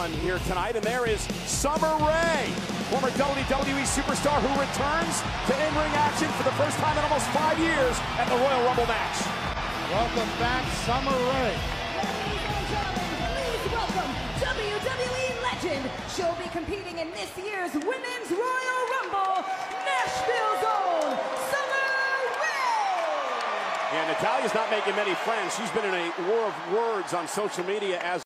on here tonight, and there is Summer Rae, former WWE superstar who returns to in-ring action for the first time in almost 5 years at the Royal Rumble match. Welcome back, Summer Rae. Ladies and gentlemen, please welcome WWE legend. She'll be competing in this year's Women's Royal Rumble, Nashville's own Summer Rae. Yeah, Natalya's not making many friends. She's been in a war of words on social media as